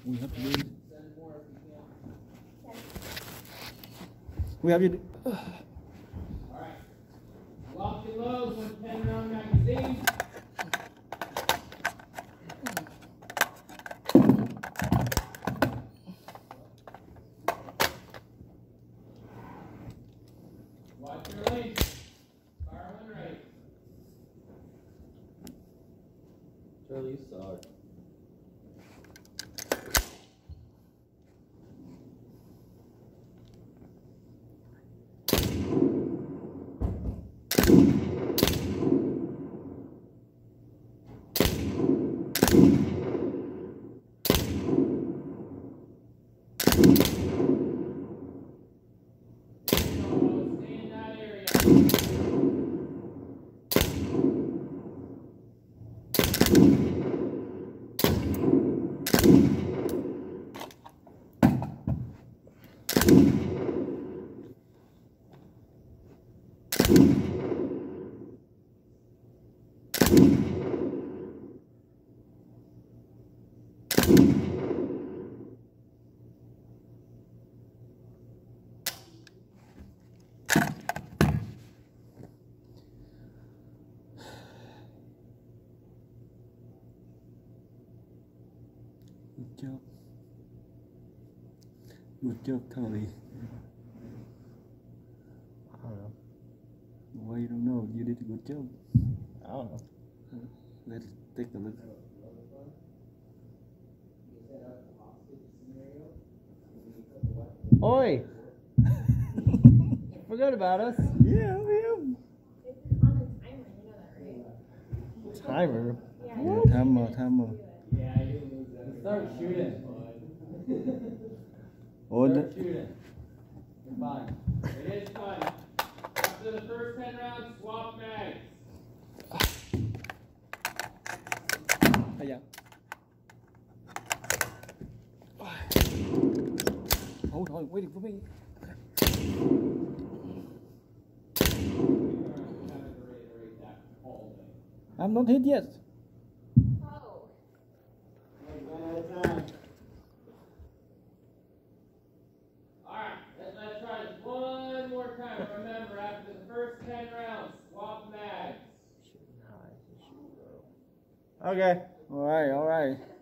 We have to do it. We have to do it. Alright. Lock and load, 110 round magazine. Watch your length. Fire when ready. Charlie, you suck. Stay in that area. Good job. Good job, Tony. I don't know. Why you don't know? You did a good job. I don't know. Let's take a look. Oi! Forgot about us. Yeah, It's on the timer, you know that, right? Timer. yeah. Timer. Yeah, you lose that. Start shooting. Oh, Start shooting. You're fine. It is fun. After the first 10 rounds, swap mags. yeah. Hold on, waiting for me. I'm not hit yet. Oh. Alright, let's try this one more time. Remember, after the first 10 rounds, swap mags. Okay. All right.